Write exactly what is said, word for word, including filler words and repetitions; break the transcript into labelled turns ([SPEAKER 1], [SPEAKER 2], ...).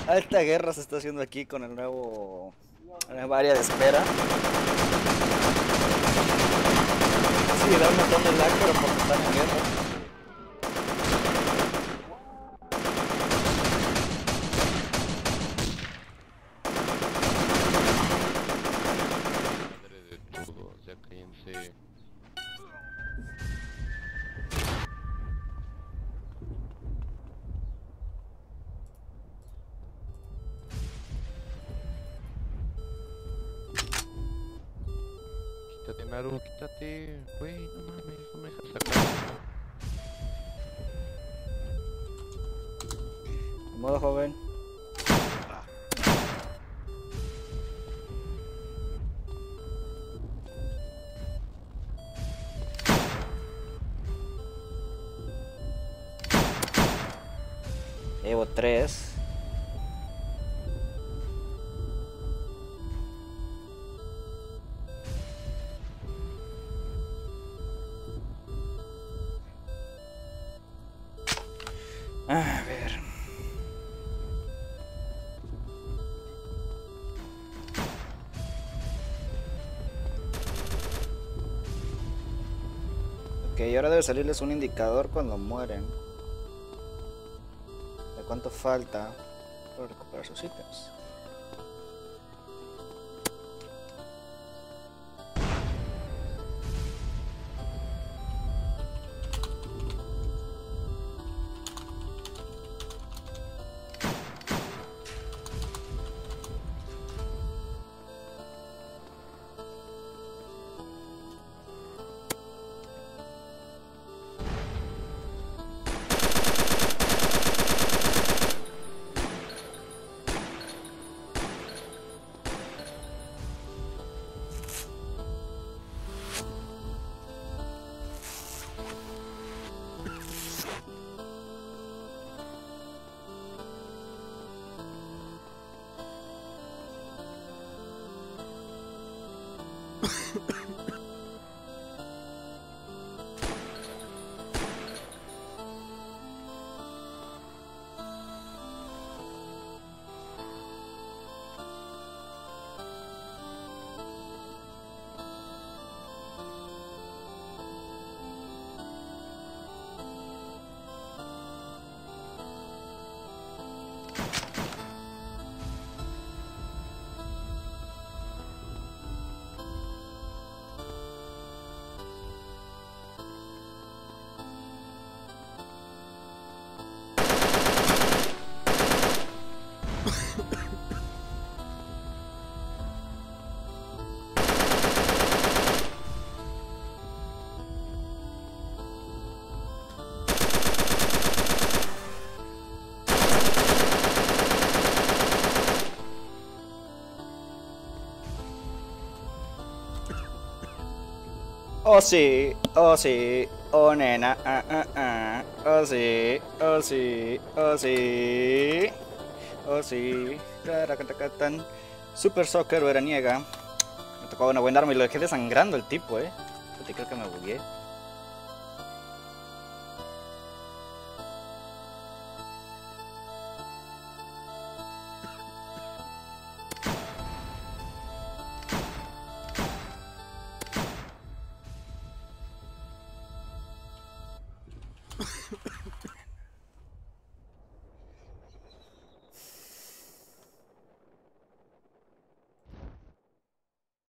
[SPEAKER 1] Alta guerra se está haciendo aquí con el nuevo, la nueva área de espera. Sí, da un montón de lag, pero porque están en guerra.
[SPEAKER 2] Madre de todos, ya cállense. Quítate, Naru, quítate. Güey, no mames, no me dejas sacar.
[SPEAKER 1] De modo joven. Llevo tres. A ver. Ok, ahora debe salirles un indicador cuando mueren. ¿De cuánto falta para recuperar sus ítems? Oh sí, oh sí, oh nena, ah, ah, ah. Oh sí, oh sí, oh sí, oh sí. Taracatacatan. Super Soccer veraniega. Me tocó una buena arma y lo dejé desangrando el tipo, eh. Yo te creo que me bugué.